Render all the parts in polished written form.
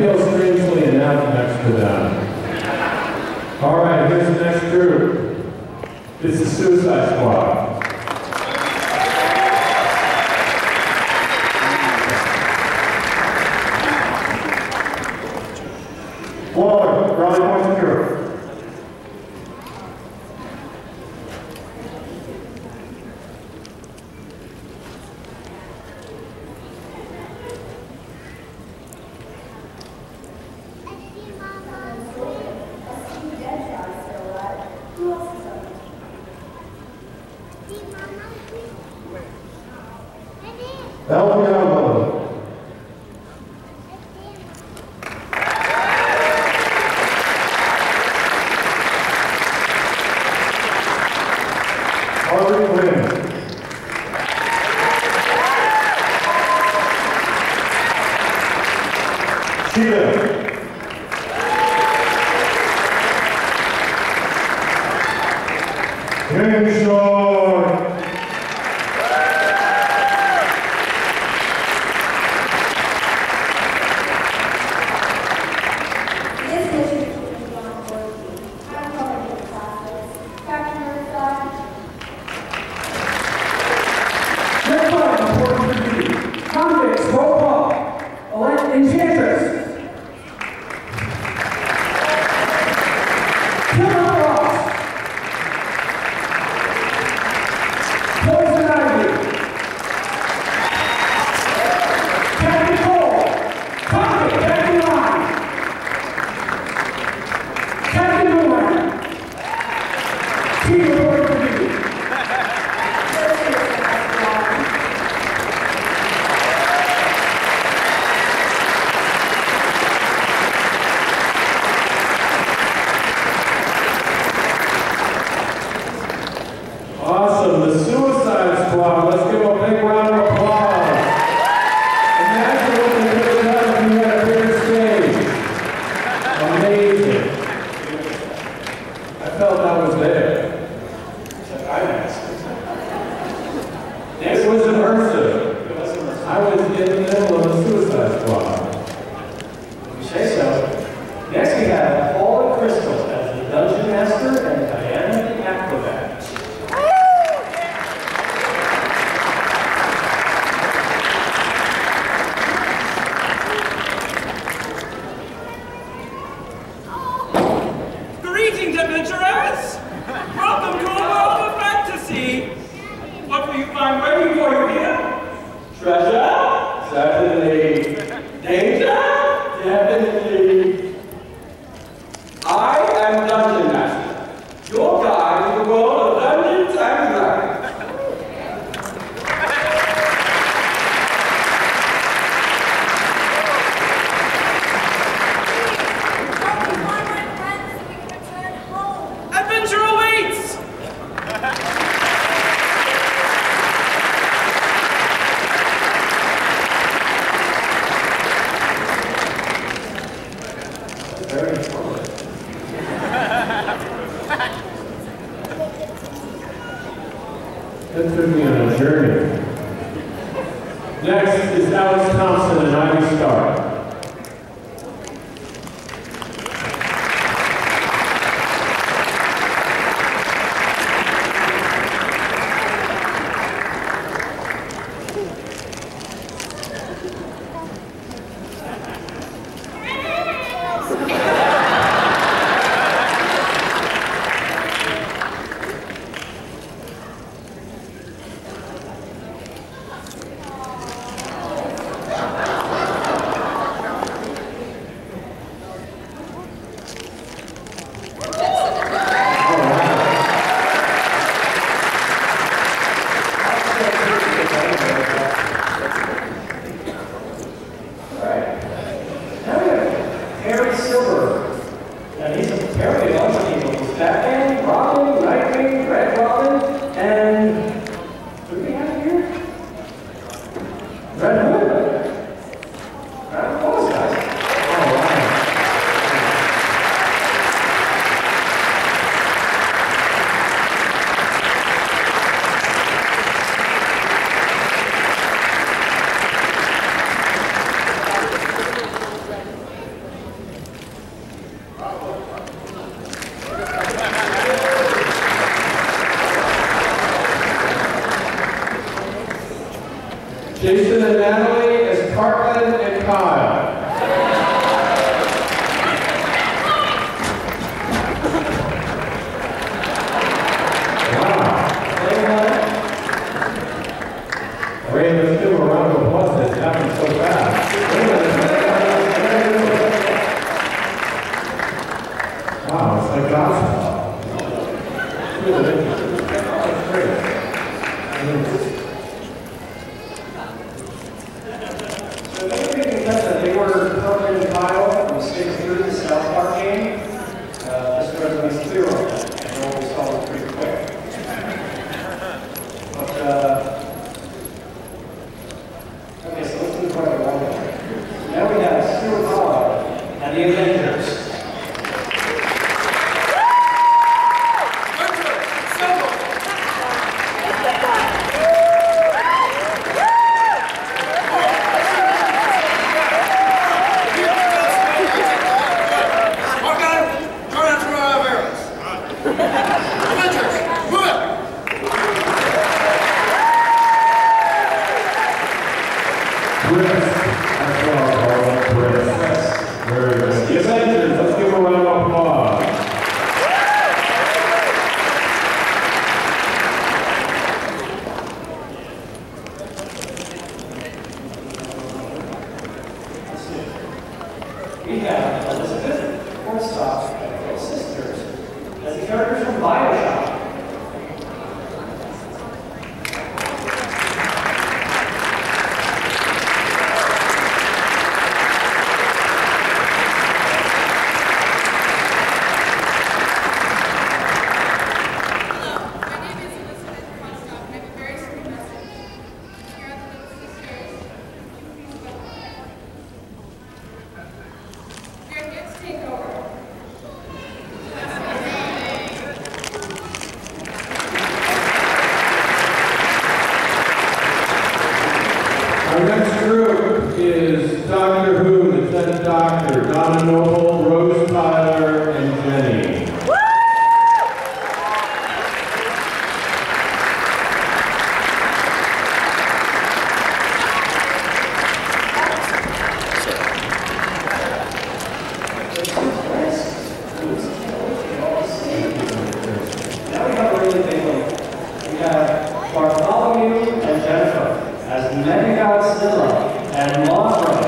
feel strangely enough next to them. All right, here's the next group. It's the Suicide Squad. Forward, rally points and group. El Diablo. Harley Quinn. Cheetah. King Awesome, the Suicide Squad. Let's give a big round of applause. Imagine what they could have done if you had a bigger stage. Amazing. I felt I was there. It was immersive. I was in the middle of the Suicide Squad. You say so. Next we have Paula Crystal as the Dungeon Master and Diana the Acrobat. Greetings, adventurers! Welcome to a world of fantasy! What will you find waiting for you here? Treasure? Certainly. Danger? Definitely. I am Dungeon Master, your guide to the world of Dungeons and Dragons. Adventure awaits! Very informative. That took me on a journey. Next is Alex Thompson and Ivy Starr. Jason and Natalie as Cartland and Kyle. Ray, let's give a round of applause. It's happened so fast. Wow, it's like gospel. That's great. So they confess that they were Cartland and Kyle from 6 through the South Park game. This resonates clear on that, and we'll always solve it pretty quick. But, okay, so let's move right along. Now we have Stuart Howard and the Avengers. We have Elizabeth Horstock and Phil Sisters as the characters from BioShock. Our next group is Doctor Who, the 10th Doctor, Donna Noble, Rose Tyler, and Jenny. Now we have a really big one. We have Bartholomew and Jennifer as Mega Godzilla and Mothra.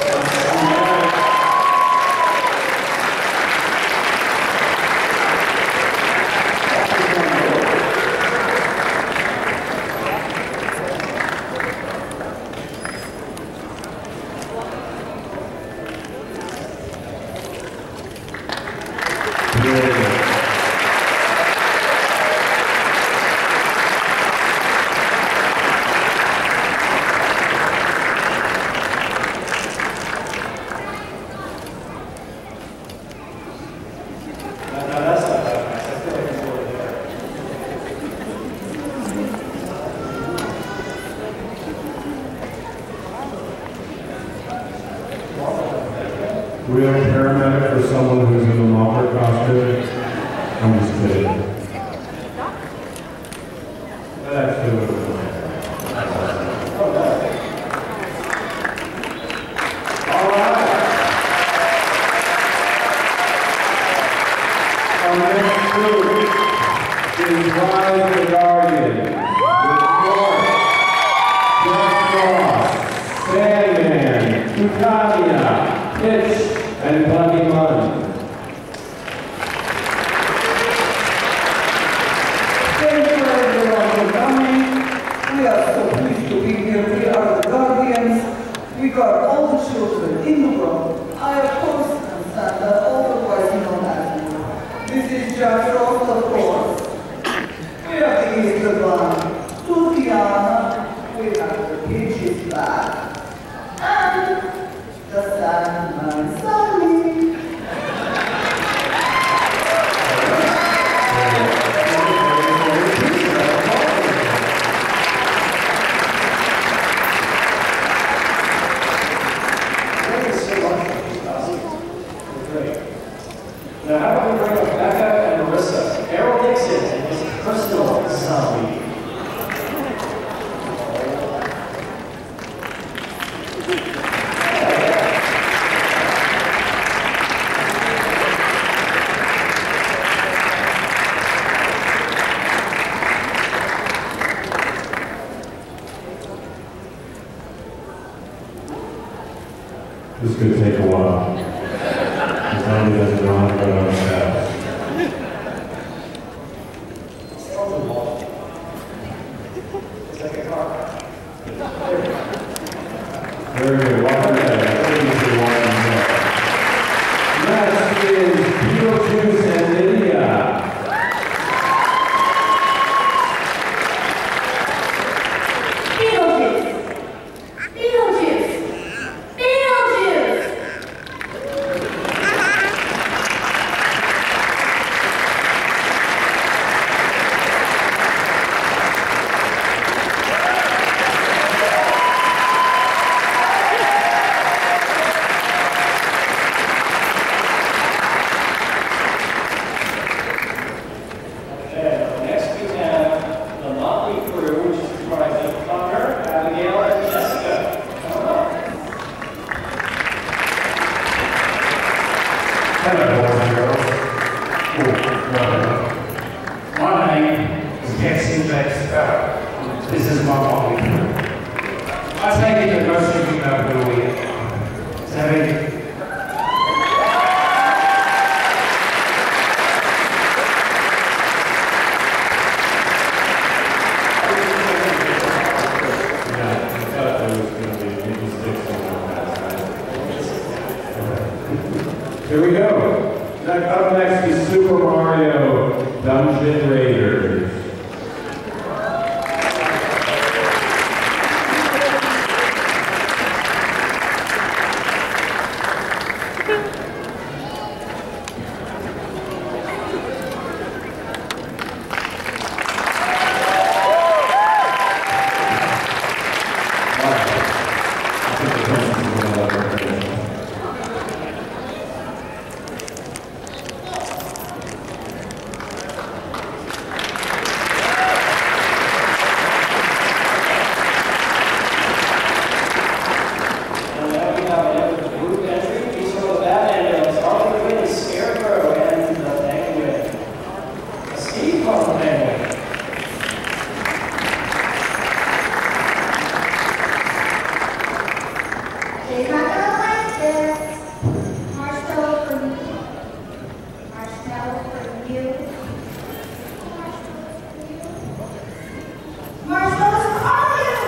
We have a paramedic for someone who's in a Mothra costume. I'm just kidding. That actually would have been all right. Our next group is Rise of the Guardians. With North, Jeff Ross, Sandman, Titania, Pitch, and Bunny Munn. Thank you everyone for coming. We are so pleased to be here. We are the Guardians. We guard all the children in the world. I, of course, am Santa, otherwise known as you. This is Jack Frost, of course. We have the Easter Bunny, Tutiana. We have the Peaches back. And the Sandman Sally. Thank you so much for these costumes. They're great. Now, how about we bring up Becca and Marissa? Errol Dixon and his personal zombie. This could take a while. The zombie doesn't know how to go down the steps. It's like a car. Very good. Welcome back. Next is Beetlejuice and Lydia. Beetlejuice! Beetlejuice! Beetlejuice! Next we have the Motley Crew, which is comprised of Connor, Abigail, and Jessica. Come on. Hello, boys and girls. My name is Jesse Baxter. This is my Motley Crew. I take it that most of you know who we are. Savvy? Here we go. Up next is Super Mario Dungeon Raiders. And now we have another group entry. These are the bad ambulance. Harley Quinn, Scarecrow, and the Penguin. Steve called the Penguin. They're not gonna like this. Marshmallow for me. Marshmallow for you. Marshmallows for all of you!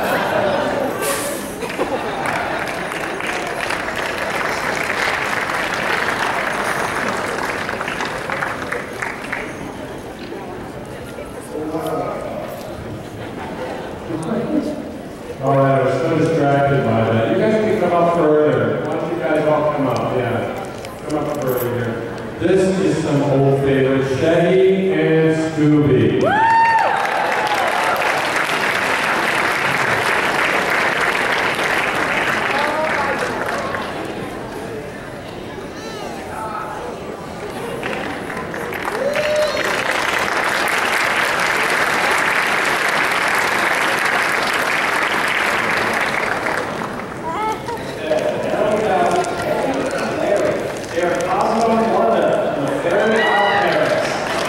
All right, I was so distracted by that. You guys can come up further. Why don't you guys all come up? Yeah, come up further here. This is some old favorites, Shaggy and Scooby. Now we have Eddie and Larry. They are Cosmo and Wanda from the Fairy Odd Parents.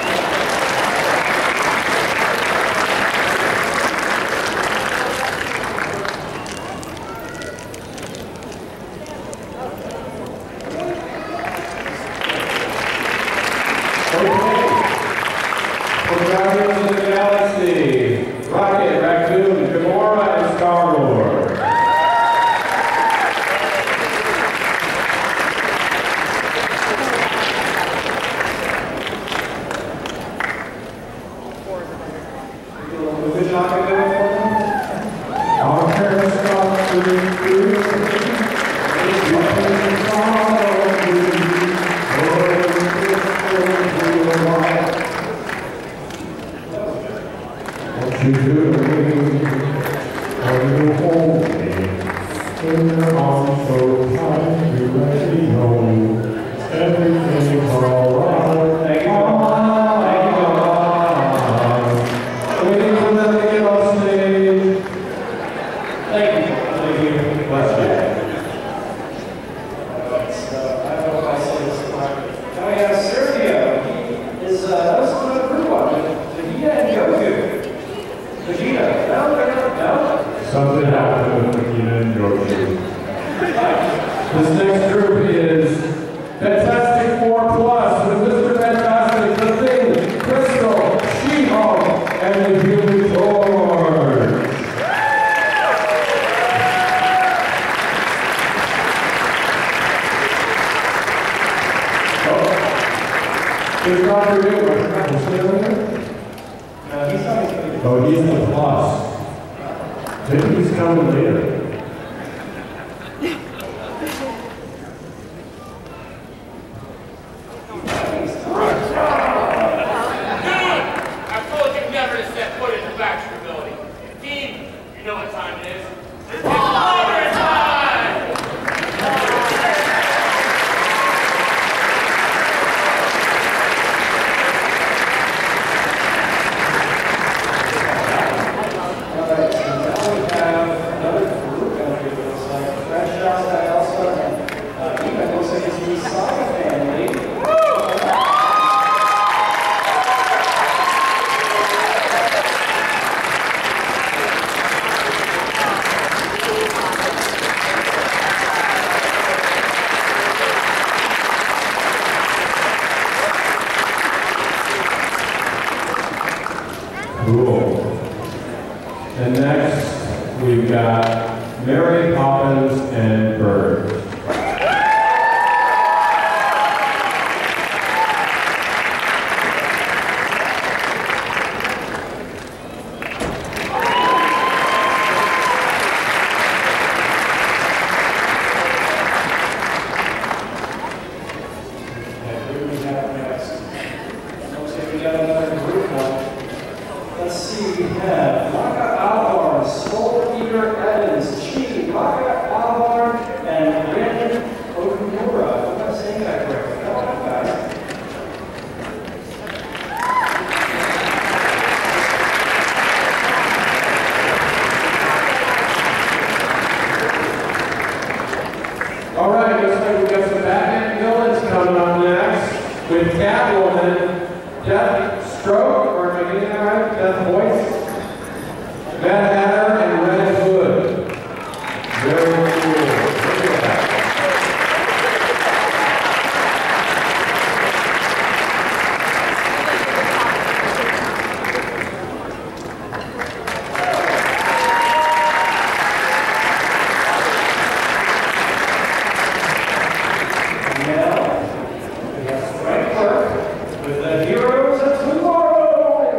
Okay. For Guardians of the Galaxy, Rocket, Raccoon, Gamora, and Star-Lord. Who's Dr. Newman? Is he over here? He's coming. Oh, he's the plus. Maybe he's coming later. I told you never to set foot in the Baxter building. Dean, you know what time it is. It's overtime! All right, so now we have another group, and it looks like Bradshaw, Elsa, and Eva. It looks like it's the Saga family. Cool. And next, we've got Mary Poppins and Bird. And who do we have next? Looks like we got another group now. Let's see, we have Maka Alvar, Soul Eater Evans, Chi, Maka Alvar, and Brandon Okumura. I hope I'm saying that correctly. Come on up, guys. All right, looks like we've got some Batman villains coming up next with Catwoman, Deathstroke, or am I getting that right? Death Voice, Mad Hatter, and Red Hood. Very cool. Look at that. Now, we have Frank Clark with the Heroes of Tomorrow.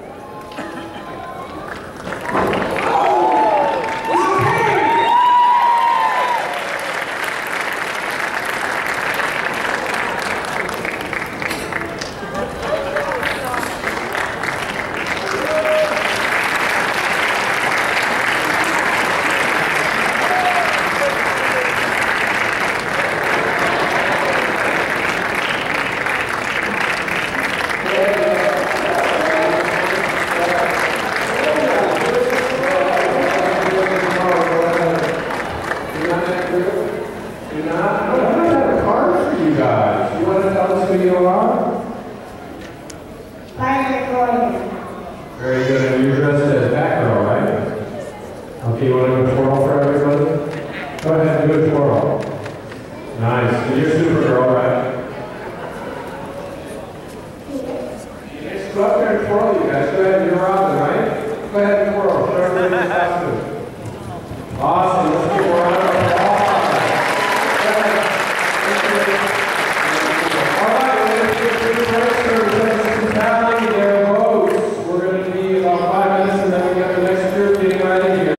Very good. And you're dressed as Batgirl, right? Okay, you want to do a twirl for everybody? Go ahead and do a twirl. Nice. And you're Supergirl, right? Yes, go up there and twirl, you guys. Go ahead, you're Robin, right? Go ahead and twirl. Show everybody your costume. Awesome. Let's give a round of applause.